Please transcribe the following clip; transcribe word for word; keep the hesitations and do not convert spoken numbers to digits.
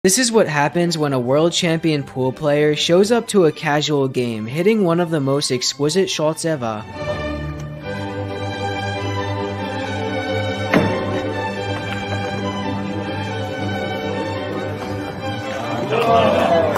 This is what happens when a world champion pool player shows up to a casual game, hitting one of the most exquisite shots ever. Oh.